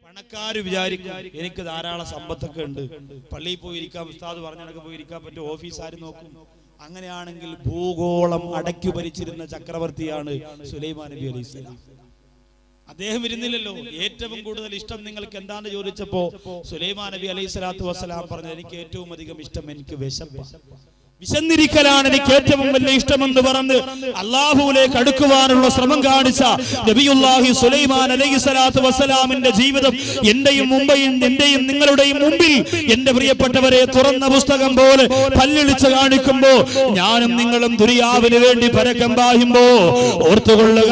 പണക്കാര് വിചാരിക്കും എനിക്ക് ധാരാളം സമ്പത്തൊക്കെ ഉണ്ട്, പള്ളിയിൽ പോയിരിക്കാം, ഉസ്താദ് പറഞ്ഞൊക്കെ പോയിരിക്കാൻ പറ്റും, ഓഫീസ് ആര് നോക്കും. അങ്ങനെയാണെങ്കിൽ ഭൂഗോളം അടക്കി ഭരിച്ചിരുന്ന ചക്രവർത്തിയാണ് സുലൈമാൻ നബി അലൈഹിസ്സലാം. അദ്ദേഹം ഇരുന്നില്ലല്ലോ. ഏറ്റവും കൂടുതൽ ഇഷ്ടം നിങ്ങൾക്ക് എന്താണെന്ന് ചോദിച്ചപ്പോ സുലൈമാൻ നബി അലൈഹിസ്സലാത്തു വസ്സലാം പറഞ്ഞു, എനിക്ക് ഏറ്റവും അധികം ഇഷ്ടം എനിക്ക് വിശന്നിരിക്കലാണ് എനിക്ക് ഏറ്റവും വലിയ ഇഷ്ടമെന്ന് പറഞ്ഞ് അല്ലാഹുവിലേക്ക് അടുക്കുവാനുള്ള ശ്രമം കാണിച്ച നബിയുല്ലാഹി സുലൈമാൻ അലൈഹിസ്സലാത്തു വസ്സലാമിന്റെ ജീവിതം എന്റെയും നിങ്ങളുടെയും മുമ്പിൽ എന്റെ പ്രിയപ്പെട്ടവരെ തുറന്ന പുസ്തകം പോലെ പല്ലിളിച്ച് കാണിക്കുമ്പോ ഞാനും നിങ്ങളും ദുനിയാവിന് വേണ്ടി പരക്കം പായുമ്പോ ഓർത്തുകൊള്ളുക,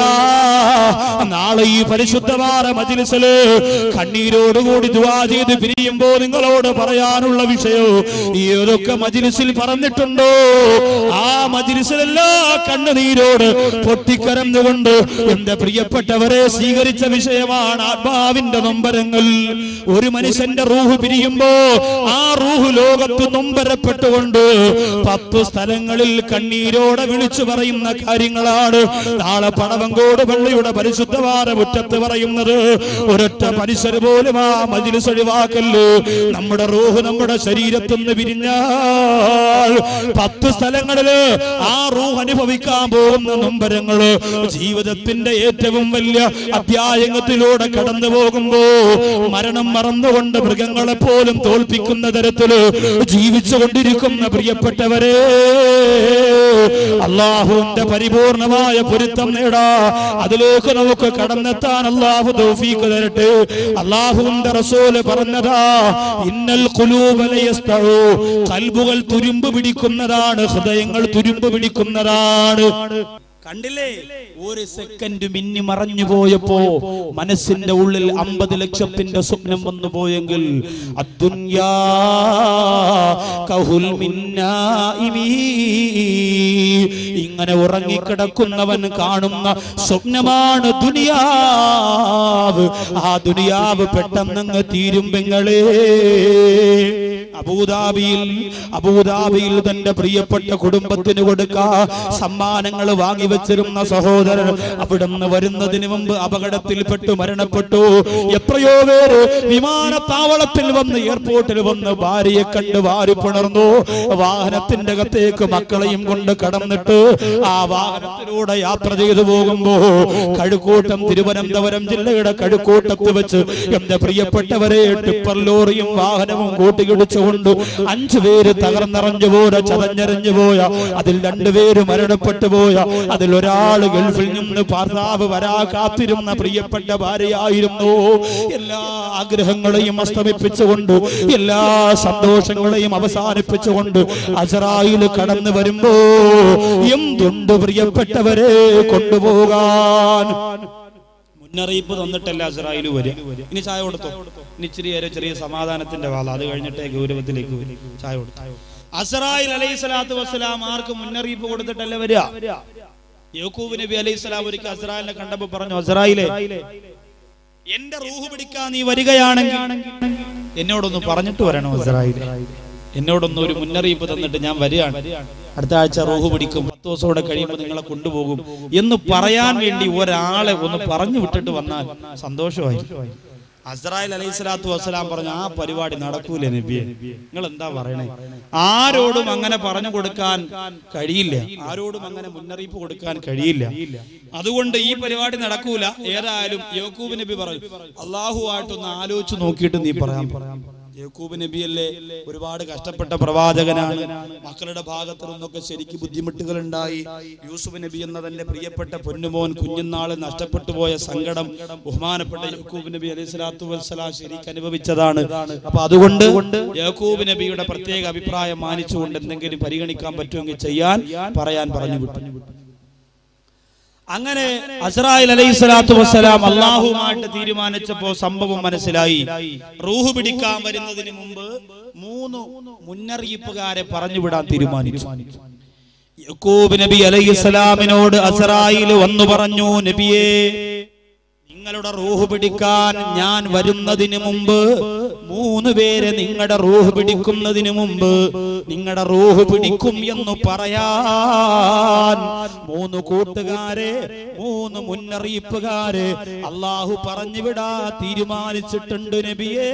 നാളെ ഈ പരിശുദ്ധമായ മജ്‌ലിസില് കണ്ണീരോടുകൂടി ദുആ ചെയ്ത് പിരിയുമ്പോ നിങ്ങളോട് പറയാനുള്ള വിഷയം ഏതൊക്കെ മജ്‌ലിസിൽ പറഞ്ഞിട്ടുണ്ട് ആ മജ്‌ലിസിലെല്ലാ കണ്ണുനീരോട് പൊട്ടിക്കരഞ്ഞുകൊണ്ട് എന്റെ പ്രിയപ്പെട്ടവരെ സ്വീകരിച്ച വിഷയമാണ് ആത്മാവിന്റെ നൊമ്പരങ്ങൾ. ഒരു മനുഷ്യന്റെ റൂഹ് പിരിയുമ്പോ ആ റൂഹ് ലോകത്ത് നൊമ്പരപ്പെട്ടുകൊണ്ട് 10 സ്ഥലങ്ങളിൽ കണ്ണീരോടെ വിളിച്ചു പറയുന്ന കാര്യങ്ങളാണ് നാളെ പടവങ്കോട് പള്ളിയുടെ പരിശുദ്ധമായ മുറ്റത്ത് പറയുന്നത്. ഒരൊറ്റ മനുഷ്യർ പോലും ആ മജ്‌ലിസ് ഒഴിവാക്കല്ലോ. നമ്മുടെ റൂഹ് നമ്മുടെ ശരീരത്തിൽ നിന്ന് പിരിഞ്ഞാൽ 10 സ്ഥലങ്ങളില് ആ റൂഹ് അനുഭവിക്കാൻ പോകുന്ന നൊമ്പരങ്ങള് ജീവിതത്തിന്റെ ഏറ്റവും വലിയ അധ്യായത്തിലൂടെ കടന്നു പോകുമ്പോ മരണം മറന്നുകൊണ്ട് മൃഗങ്ങളെ പോലും തോൽപ്പിക്കുന്ന തരത്തില് ജീവിച്ചുകൊണ്ടിരിക്കുന്ന പ്രിയപ്പെട്ടവരെ, അല്ലാഹുവിന്റെ പരിപൂർണമായ പൊരുത്തം നേടാ, അതിലേക്ക് നമുക്ക് കടന്നെത്താൻ അല്ലാഹു തൗഫീഖ് തരട്ടെ. അല്ലാഹുവിന്റെ റസൂല് പറഞ്ഞതാ, ഇന്നൽ ഖുലൂബ ലയസ്തഉ, ഖൽബുകൾ തുരുമ്പ് പിടിക്കുന്നതാണ്, ഹൃദയങ്ങൾ തുരുമ്പ് പിടിക്കുന്നതാണ്. കണ്ടില്ലേ, ഒരു സെക്കൻഡ് മിന്നി മറഞ്ഞു പോയപ്പോ മനസ്സിന്റെ ഉള്ളിൽ 50 ലക്ഷത്തിന്റെ സ്വപ്നം വന്നു പോയെങ്കിൽ അദ്ദുനിയാ കഹുൽ മിന്നാഇമി, ഇങ്ങനെ ഉറങ്ങിക്കിടക്കുന്നവൻ കാണുന്ന സ്വപ്നമാണ് ദുനിയാവ്. ആ ദുനിയാവ് പെട്ടെന്നങ്ങ് തീരും പെങ്ങളെ. അബൂദാബിയിൽ തന്റെ പ്രിയപ്പെട്ട കുടുംബത്തിന് കൊടുക്കാ സമ്മാനങ്ങൾ വാങ്ങിവെച്ചിരുന്ന സഹോദരൻ അവിടുന്ന് വരുന്നതിന് മുമ്പ് അപകടത്തിൽപ്പെട്ടു മരണപ്പെട്ടു. എത്രയോ പേര് വിമാനത്താവളത്തിൽ വന്ന് എയർപോർട്ടിൽ വന്ന് ഭാര്യയെ കണ്ട് വാരിപ്പുണർന്നു. വാഹനത്തിന്റെ അകത്തേക്ക് മക്കളെയും കൊണ്ട് കടന്നിട്ട് ആ വാഹനത്തിലൂടെ യാത്ര ചെയ്തു പോകുമ്പോ കഴുക്കൂട്ടം, തിരുവനന്തപുരം ജില്ലയുടെ കഴുക്കൂട്ടത്ത് വെച്ച് എന്റെ പ്രിയപ്പെട്ടവരെ ടിപ്പർ ലോറിയും വാഹനവും കൂട്ടിയിടിച്ചു കൊണ്ട് 5 പേര് തകർന്നറിഞ്ഞു പോയ, ചതഞ്ഞറിഞ്ഞു പോയ, അതിൽ 2 പേര് മരണപ്പെട്ടു പോയ, അതിൽ ഒരാൾ ഗൾഫിൽ നിന്ന് ഭർത്താവ് വരാ കാത്തിരുന്ന പ്രിയപ്പെട്ട ഭാര്യയായിരുന്നു. എല്ലാ ആഗ്രഹങ്ങളെയും അസ്തമിപ്പിച്ചുകൊണ്ട്, എല്ലാ സന്തോഷങ്ങളെയും അവസാനിപ്പിച്ചുകൊണ്ട് അസ്റായീൽ കടന്നു വരുമ്പോ എന്തുണ്ട് പ്രിയപ്പെട്ടവരെ കൊണ്ടുപോകാൻ? മുന്നറിയിപ്പ് തന്നിട്ടല്ല അസ്റായീൽ വരിക. ഇനി ചായ കൊടുത്തോ, ഇനി ഇച്ചിരി ചെറിയ സമാധാനത്തിന്റെ വാള, അത് കഴിഞ്ഞിട്ടേ ഗൗരവത്തിലേക്ക് വരും. ചായ കൊടുത്തു. അസ്റായീൽ അലൈഹിസ്സലാത്തു വസ്സലാം ആർക്ക് മുന്നറിയിപ്പ് കൊടുത്തിട്ടല്ല വരിക? യാക്കൂബ് നബി അലൈഹിസ്സലാം ഒരിക്കൽ അസ്റായീലിനെ കണ്ടപ്പോ പറഞ്ഞു, അസ്റായീലേ, എന്റെ റൂഹ് പിടിക്കാൻ നീ വരികയാണെങ്കിൽ എന്നോടൊന്ന് പറഞ്ഞിട്ട് വരണോ അസ്റായീൽ? എന്നോടൊന്നും ഒരു മുന്നറിയിപ്പ് തന്നിട്ട് ഞാൻ വരികയാണ്, അടുത്ത ആഴ്ച റൂഹ് പിടിക്കും, 10 ദിവസം കഴിയുമ്പോൾ നിങ്ങളെ കൊണ്ടുപോകും എന്ന് പറയാൻ വേണ്ടി ഒരാളെ ഒന്ന് പറഞ്ഞു വിട്ടിട്ട് വന്നാൽ സന്തോഷമായി. അസ്റായീൽ അലൈഹിസ്സലാത്തു വസ്സലാം പറഞ്ഞു, ആ പരിപാടി നടക്കൂലേ നബിയെ, നിങ്ങൾ എന്താ പറയണേ? ആരോടും അങ്ങനെ പറഞ്ഞു കൊടുക്കാൻ കഴിയില്ല, ആരോടും അങ്ങനെ മുന്നറിയിപ്പ് കൊടുക്കാൻ കഴിയില്ല. അതുകൊണ്ട് ഈ പരിപാടി നടക്കൂല. ഏതായാലും യാക്കൂബ് നബി പറഞ്ഞു, അള്ളാഹുവായിട്ടൊന്ന് ആലോചിച്ച് നോക്കിയിട്ട് നീ പറയാൻ. യാക്കൂബ് നബിയല്ലേ ഒരുപാട് കഷ്ടപ്പെട്ട പ്രവാചകനാണ്. മക്കളുടെ ഭാഗത്തു നിന്നൊക്കെ ശരിക്കും ബുദ്ധിമുട്ടുകൾ ഉണ്ടായി. യൂസുഫ് നബി എന്ന തന്റെ പ്രിയപ്പെട്ട പൊന്നുമോൻ കുഞ്ഞുനാൾ നഷ്ടപ്പെട്ടു പോയ സങ്കടം ബഹുമാനപ്പെട്ട യാക്കൂബ് നബി അലൈഹിസ്സലാത്തു വസ്സലാം ശരിക്കും അനുഭവിച്ചതാണ്. അപ്പൊ അതുകൊണ്ട് യാക്കൂബ് നബിയുടെ പ്രത്യേക അഭിപ്രായം മാനിച്ചുകൊണ്ട് എന്തെങ്കിലും പരിഗണിക്കാൻ പറ്റുമെങ്കിൽ ചെയ്യാൻ പറയാൻ പറഞ്ഞു വിട്ടു. അങ്ങനെ അസ്റായീൽ അലൈഹിസ്സലാത്തു വസ്സലാം അല്ലാഹുവുമായിട്ട് തീരുമാനിച്ചപ്പോൾ സംഭവം മനസ്സിലായി. റൂഹ് പിടിക്കാൻ വരുന്നതിന് മുമ്പ് 3 മുന്നറിയിപ്പുകാരെ പറഞ്ഞുവിടാൻ തീരുമാനിച്ചു. യാക്കൂബ് നബി അലൈഹിസ്സലാമിനോട് അസ്റായീൽ വന്നു പറഞ്ഞു, നബിയേ, നിങ്ങളുടെ റൂഹ് പിടിക്കാൻ ഞാൻ വരുന്നതിന് മുമ്പ് 3 പേരെ നിങ്ങളുടെ റൂഹ് പിടിക്കുന്നതിന് മുമ്പ് നിങ്ങളുടെ റൂഹ് പിടിക്കും എന്ന് പറയാൻ 3 കൂട്ടുകാരെ 3 മുന്നറിയിപ്പുകാരെ അല്ലാഹു പറഞ്ഞു വിടാ തീരുമാനിച്ചിട്ടുണ്ട് നബിയേ.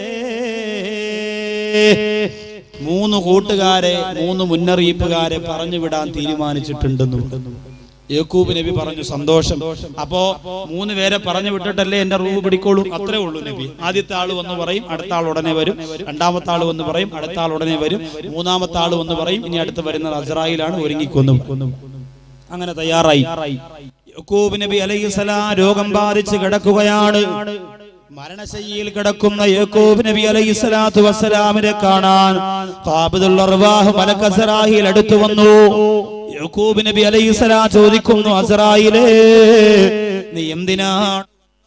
3 കൂട്ടുകാരെ 3 മുന്നറിയിപ്പുകാരെ പറഞ്ഞു വിടാൻ തീരുമാനിച്ചിട്ടുണ്ടെന്ന് യാക്കൂബ് നബി പറഞ്ഞു. സന്തോഷം. അപ്പോ 3 പേരെ പറഞ്ഞു വിട്ടിട്ടല്ലേ എന്റെ റൂഹ് പിടിക്കോളൂ, അത്രേ ഉള്ളൂ നബി. ആദ്യത്തെ ആള് വന്ന് പറയും, അടുത്ത ആൾ ഉടനെ വരും. രണ്ടാമത്തെ ആള് വന്ന് പറയും, അടുത്ത ആൾ ഉടനെ വരും. മൂന്നാമത്തെ ആള് വന്ന് പറയും, ഇനി അടുത്ത് വരുന്നത് അസ്രായിലാണ്, ഒരുങ്ങിക്കൊന്നും. അങ്ങനെ തയ്യാറായി. യാക്കൂബ് നബി അലൈഹിസ്സലാം രോഗം ബാധിച്ച് കിടക്കുകയാണ്. മരണശയ്യയിൽ കിടക്കുന്ന യാക്കൂബ് നബി അലൈഹിസ്സലാത്തു വസ്സലാമിനെ കാണാൻ ഖാബിദുൽ അർവാഹ് മലക്ക് അസ്രായിൽ അടുത്തു വന്നു. യാക്കൂബ് നബി അലൈഹിസ്സലാം ചോദിക്കുന്നു, അസ്രായിലേ നീ എന്തിനാണ്?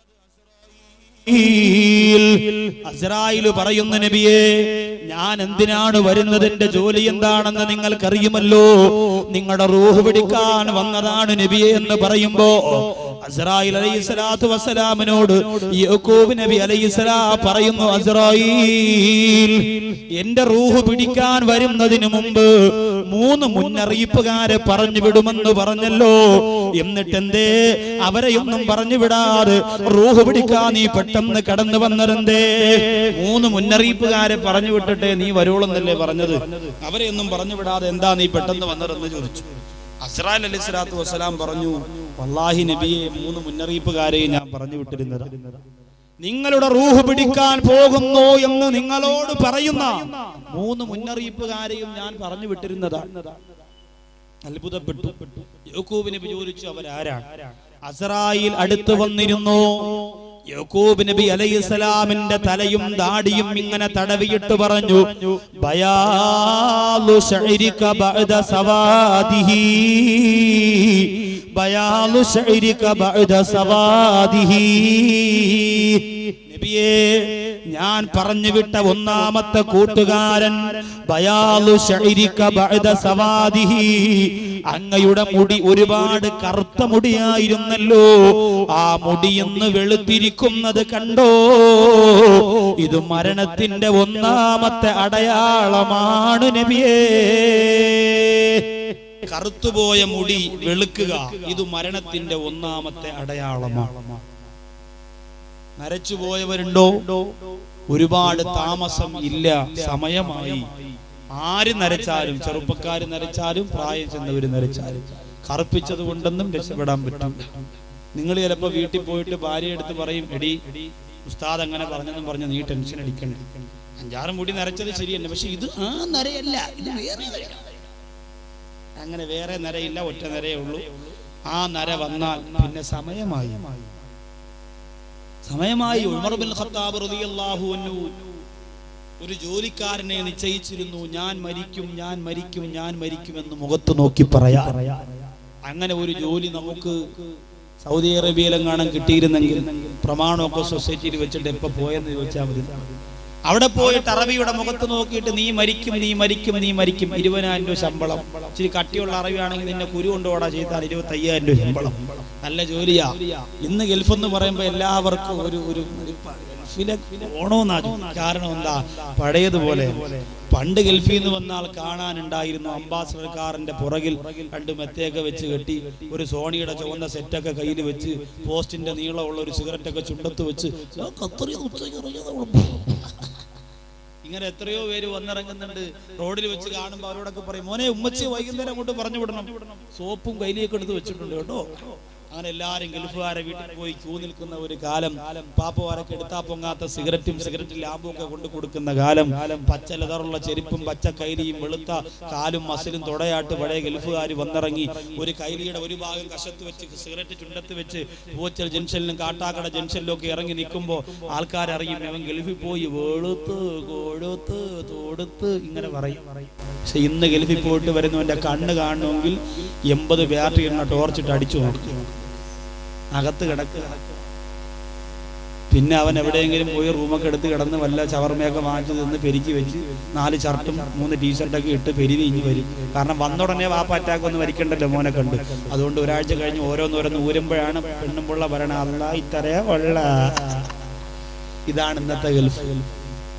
അസ്രായിൽ പറയുന്നു, നബിയേ ഞാൻ എന്തിനാണ് വരുന്നത്? എന്റെ ജോലി എന്താണെന്ന് നിങ്ങൾക്കറിയുമല്ലോ. നിങ്ങളുടെ റൂഹ് പിടിക്കാൻ വന്നതാണ് നബിയേ എന്ന് പറയുമ്പോ അസ്രായിൽ അലൈഹിസ്സലാത്തു വസ്സലാമിനോട് യാക്കൂബ് നബി അലൈഹിസ്സലാം പറയുന്നു, അസ്രായിൽ എന്റെ റൂഹ് പിടിക്കാൻ വരുന്നതിന് മുമ്പ് 3 മുന്നറിയിപ്പുകാരെ പറഞ്ഞു വിടുമെന്ന് പറഞ്ഞല്ലോ. എന്നിട്ടെന്തേ അവരെയൊന്നും പറഞ്ഞു വിടാതെ റൂഹ് പിടിക്കാൻ നീ പെട്ടെന്ന് കടന്നു വന്നതെന്തേ? 3 മുന്നറിയിപ്പുകാരെ പറഞ്ഞു വിട്ടിട്ടേ നീ വരുവോളെന്നല്ലേ പറഞ്ഞത്? അവരെയൊന്നും പറഞ്ഞു വിടാതെ എന്താ നീ പെട്ടെന്ന് വന്നതെന്ന് ചോദിച്ചു. അസ്രായിൽ അലൈഹിസ്സലാത്തു വസ്സലാം പറഞ്ഞു, വല്ലാഹി നബിയെ 3 മുന്നറിയിപ്പുകാരെ ഞാൻ പറഞ്ഞു വിട്ടിരുന്നത്. നിങ്ങളുടെ റൂഹ് പിടിക്കാൻ പോകുന്നു എന്ന് നിങ്ങളോട് പറയുന്ന 3 മുന്നറിയിപ്പുകാരെയും ഞാൻ പറഞ്ഞു വിട്ടിരുന്നതാണ്. അത്ഭുതപ്പെട്ടു. യാക്കൂബ് നബി ചോദിച്ചു, അവരാരാണ്? അസ്രായിൽ അടുത്ത് വന്നിരുന്നു. യാക്കൂബ് നബി അലൈഹിസ്സലാമിന്റെ തലയും ദാടിയും ഇങ്ങനെ തടവിയിട്ട് പറഞ്ഞു, ബയാലു ശഅരിക ബഅദ സവാദിഹി, ബയാലു ശഅരിക ബഅദ സവാദിഹി. നബിയേ ഞാൻ പറഞ്ഞു വിട്ട 1ാമത്തെ കൂട്ടുകാരൻ ബയാലു ശഅരിക ബഅദ സവാദിഹി, അങ്ങയുടെ മുടി ഒരുപാട് കറുത്ത മുടിയായിരുന്നല്ലോ, ആ മുടിയെന്ന് വെളുത്തിരിക്കുന്നത് കണ്ടോ? ഇത് മരണത്തിന്റെ 1ാമത്തെ അടയാളമാണ് നബിയേ. കറുത്തുപോയ മുടി വെളുക്കുക, ഇത് മരണത്തിന്റെ 1ാമത്തെ അടയാളമാണ്. നരച്ചുപോയവരുണ്ടോ? ഒരുപാട് താമസം ഇല്ല, സമയമായി. ആര് നരച്ചാലും, ചെറുപ്പക്കാര് നരച്ചാലും പ്രായം ചെന്നവര് നരച്ചാലും കറുപ്പിച്ചത് കൊണ്ടൊന്നും രക്ഷപ്പെടാൻ പറ്റും. നിങ്ങൾ ചിലപ്പോ വീട്ടിൽ പോയിട്ട് ഭാര്യ എടുത്ത് പറയും, എടി ഉസ്താദ് അങ്ങനെ പറഞ്ഞെന്നും പറഞ്ഞ് നീ ടെൻഷൻ അടിക്കണ്ട, 5-6 മുടി നരച്ചത് ശരിയല്ല, പക്ഷെ ഇത് ആ നരയല്ല, ഇത് വേറെ നര. അങ്ങനെ വേറെ നരയില്ല, ഒറ്റ നരയേ ഉള്ളൂ. ആ നര വന്നാൽ പിന്നെ സമയമായി. ഉമർ ബിൻ ഖത്താബ് റളിയല്ലാഹു അൻഹു ഒരു ജോലിക്കാരനെ നിശ്ചയിച്ചിരുന്നു, ഞാൻ മരിക്കും എന്ന് മുഖത്ത് നോക്കി പറയാ. അങ്ങനെ ഒരു ജോലി നമുക്ക് സൗദി അറേബ്യയിലെങ്ങാനും കിട്ടിയിരുന്നെങ്കിൽ പ്രമാണമൊക്കെ സൊസൈറ്റിയിൽ വെച്ചിട്ട് എപ്പോ പോയെന്ന് ചോദിച്ചാൽ മതി. അവിടെ പോയിട്ട് അറബിയുടെ മുഖത്ത് നോക്കിയിട്ട് നീ മരിക്കും 20,000 രൂപ ശമ്പളം. ഇച്ചിരി കട്ടിയുള്ള അറബിയാണെങ്കിൽ നിന്നെ കുരു കൊണ്ടോടാ ചെയ്താൽ 25,000 രൂപ ശമ്പളം. നല്ല ജോലിയാ. ഇന്ന് ഗൾഫ് എന്ന് പറയുമ്പോ എല്ലാവർക്കും ഒരു ഓണോന്നാകും. കാരണം എന്താ? പഴയതുപോലെ പണ്ട് ഗൾഫിൽ നിന്ന് വന്നാൽ കാണാനുണ്ടായിരുന്നു അംബാസഡർ കാറിന്റെ പുറകിൽ 2 മെത്തയൊക്കെ വെച്ച് കെട്ടി, ഒരു സോണിയുടെ ചുവന്ന സെറ്റൊക്കെ കയ്യിൽ വെച്ച്, പോസ്റ്റിന്റെ നീളമുള്ള ഒരു സിഗരറ്റൊക്കെ ചുണ്ടത്ത് വെച്ച്, ഇങ്ങനെ എത്രയോ പേര് വന്നിറങ്ങുന്നുണ്ട്. റോഡിൽ വെച്ച് കാണുമ്പോൾ അവരോടൊക്കെ പറയും, മോനെ ഉമ്മച്ചി വൈകുന്നേരം അങ്ങോട്ട് പറഞ്ഞു വിടണം, സോപ്പും കയ്യിലേക്ക് എടുത്ത് വെച്ചിട്ടുണ്ട് കേട്ടോ. അങ്ങനെ എല്ലാരും ഗൾഫുകാരെ വീട്ടിൽ പോയി ക്യൂ നിൽക്കുന്ന ഒരു കാലം, പാപ്പമാരൊക്കെ എടുത്താ പൊങ്ങാത്ത സിഗരറ്റ് ലാമ്പും ഒക്കെ കൊണ്ടു കൊടുക്കുന്ന കാലം, പച്ച ലെതറുള്ള ചെരുപ്പും പച്ച കൈലിയും വെളുത്ത കാലും മസിലും തുടയാട്ട് പഴയ ഗൾഫുകാർ വന്നിറങ്ങി. ഒരു കൈലിയുടെ ഒരു ഭാഗം കശത്ത് വെച്ച്, സിഗരറ്റ് ചുണ്ടത്ത് വെച്ച്, പൂച്ചൽ ജംഗ്ഷനിലും കാട്ടാക്കട ജംഗ്ഷനിലും ഒക്കെ ഇറങ്ങി നിൽക്കുമ്പോൾ ആൾക്കാരറിയും അവൻ ഗൾഫിൽ പോയി വെളുത്ത് കൊഴുത്ത് തൊടുത്ത് ഇങ്ങനെ പറയും. പക്ഷെ ഇന്ന് ഗൾഫിൽ പോയിട്ട് വരുന്നവന്റെ കണ്ണ് കാണണമെങ്കിൽ 80 ബാറ്ററി എണ്ണ ടോർച്ചിട്ട് അടിച്ചു നോക്കും, അകത്ത് കിടക്കുക. പിന്നെ അവൻ എവിടെയെങ്കിലും പോയി റൂമൊക്കെ എടുത്ത് കിടന്ന് വല്ല ചവർമയൊക്കെ വാങ്ങിച്ചു നിന്ന് പെരുക്കി വെച്ച് 4 ഷർട്ടും 3 ടീഷർട്ടൊക്കെ ഇട്ട് പെരുവി ഇഞ്ഞ് വരും. കാരണം വന്നുടനെ വാപ്പ അറ്റാക്ക് ഒന്നും വരിക്കണ്ടല്ലോ മോനെ കണ്ട്. അതുകൊണ്ട് ഒരാഴ്ച കഴിഞ്ഞ് ഓരോന്നോരോന്ന് ഊരുമ്പോഴാണ് പെണ്ണുമ്പുള്ള പറയണ അല്ലാ ഇത്തറയാ കൊള്ള. ഇതാണ് ഇന്നത്തെ ഗൾഫ്.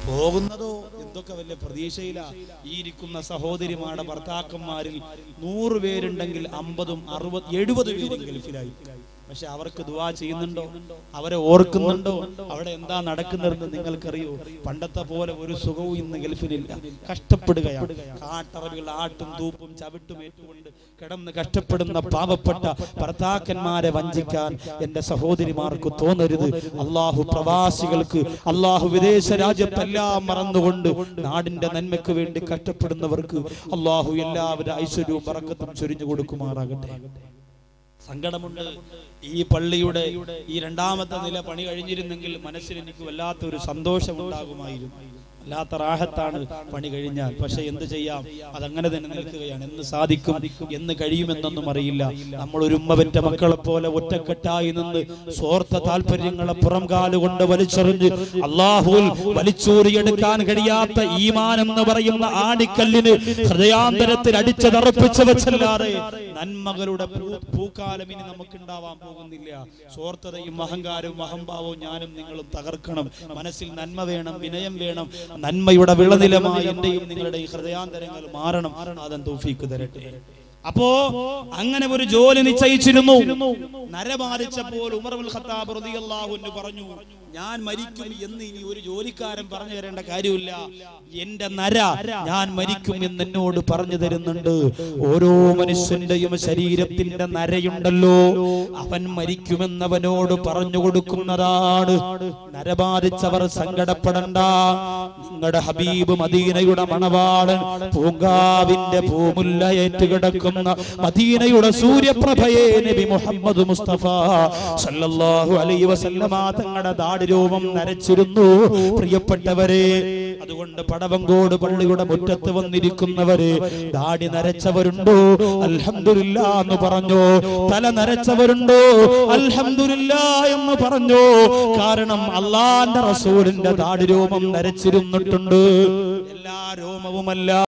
പോകുന്നതോ എന്തൊക്കെ വലിയ പ്രതീക്ഷയിലാ. ഈ ഇരിക്കുന്ന സഹോദരിമാരുടെ ഭർത്താക്കന്മാരിൽ 100 പേരുണ്ടെങ്കിൽ 50, 60, 70 പേരും ഗൾഫിലായി. പക്ഷെ അവർക്ക് ദുആ ചെയ്യുന്നുണ്ടോ? അവരെ ഓർക്കുന്നുണ്ടോ? അവിടെ എന്താ നടക്കുന്നതെന്ന് നിങ്ങൾക്കറിയോ? പണ്ടത്തെ പോലെ ഒരു സുഖവും ഇന്ന് ഗൾഫിനില്ല. കഷ്ടപ്പെടുകയാണ്. കാട്ടറബികൾ ആട്ടും തൂപ്പും ചവിട്ടും ഏറ്റുകൊണ്ട് കിടന്ന് കഷ്ടപ്പെടുന്ന പാവപ്പെട്ട ഭർത്താക്കന്മാരെ വഞ്ചിക്കാൻ എന്റെ സഹോദരിമാർക്ക് തോന്നരുത്. അള്ളാഹു പ്രവാസികൾക്ക്, അള്ളാഹു വിദേശ രാജ്യത്തെല്ലാം മറന്നുകൊണ്ട് നാടിന്റെ നന്മയ്ക്ക് വേണ്ടി കഷ്ടപ്പെടുന്നവർക്ക് അള്ളാഹു എല്ലാവരുടെ ഐശ്വര്യവും ബറക്കത്തും ചൊരിഞ്ഞു കൊടുക്കുമാറാകട്ടെ. സങ്കടമുണ്ട്. ഈ പള്ളിയുടെ ഈ 2ാമത്തെ നില പണി കഴിഞ്ഞിരുന്നെങ്കിൽ മനസ്സിൽ എനിക്ക് വല്ലാത്തൊരു സന്തോഷം ഉണ്ടാകുമായിരുന്നു. വല്ലാത്ത റാഹത്താണ് പണി കഴിഞ്ഞാൽ. പക്ഷെ എന്ത് ചെയ്യാം, അതങ്ങനെ തന്നെ നിൽക്കുകയാണ്. എന്ന് സാധിക്കും, എന്ന് കഴിയുമെന്നൊന്നും അറിയില്ല. നമ്മൾ ഒരു ഉമ്മ പെറ്റ മക്കളെ പോലെ ഒറ്റക്കെട്ടായി നിന്ന് സ്വാർത്ഥ താല്പര്യങ്ങളെ പുറം കാലുകൊണ്ട് വലിച്ചെറിഞ്ഞ് അല്ലാഹുവിൽ വലിച്ചൂറിയെടുക്കാൻ കഴിയാത്ത ഈമാൻ എന്ന് പറയുന്ന ആണിക്കല്ലിന് ഹൃദയാന്തരത്തിൽ അടിച്ചതറപ്പിച്ചു വെച്ചല്ലാതെ നന്മകളുടെ പൂക്കാലം ഇനി നമുക്കുണ്ടാവാൻ പോകുന്നില്ല. സ്വാർത്ഥതയും അഹങ്കാരവും അഹംഭാവവും ഞാനും നിങ്ങളും തകർക്കണം. മനസ്സിൽ നന്മ വേണം, വിനയം വേണം. നന്മയുടെ വിളനിലമായി എന്റെയും നിങ്ങളുടെയും ഹൃദയാന്തരങ്ങൾ മാറണം. അതൻ തൗഫീഖ് തരട്ടെ. അപ്പോ അങ്ങനെ ഒരു ജോലി നിശ്ചയിച്ചിരുന്നു. നരബാധിച്ചപ്പോൾ ഉമർ ഇബ്നുൽ ഖത്താബ് റളിയല്ലാഹു അൻഹു പറഞ്ഞു, ഞാൻ മരിക്കും എന്ന് ഇനി ഒരു ജോലിക്കാരൻ പറഞ്ഞു തരേണ്ട കാര്യമില്ല. എന്റെ നര ഞാൻ മരിക്കും എന്ന് എന്നോട് പറഞ്ഞു തരുന്നുണ്ട്. ഓരോ മനുഷ്യന്റെയും ശരീരത്തിന്റെ നരയുണ്ടല്ലോ, അവൻ മരിക്കുമെന്നവനോട് പറഞ്ഞു കൊടുക്കുന്നതാണ്. നരബാധിച്ചവർ സങ്കടപ്പെടണ്ട. നിങ്ങളുടെ ഹബീബ് മദീനയുടെ മണവാളൻ പൂങ്കാവിന്റെ പൂമുല്ല ഏറ്റുകിടക്കുന്ന മദീനയുടെ സൂര്യപ്രഭയെ നബി മുഹമ്മദ് മുസ്തഫ സല്ലല്ലാഹു അലൈഹി വസല്ലമ തങ്ങളുടെ ദാടിരൂപം നരച്ചിരുന്നു. പ്രിയപ്പെട്ടവരെ, അതുകൊണ്ട് പടവങ്കോട് പള്ളിയുടെ മുറ്റത്ത് വന്നിരിക്കുന്നവരെ, ദാടി നരച്ചവരുണ്ടോ? അൽഹംദുലില്ലാ എന്ന് പറഞ്ഞോ. തല നരച്ചവരുണ്ടോ? അൽഹംദുലില്ലാ എന്ന് പറഞ്ഞോ. കാരണം അല്ലാഹുവിന്റെ റസൂലിന്റെ ദാടിരൂപം നരച്ചിരുന്നിട്ടുണ്ട്. എല്ലാ രോമവുമല്ല.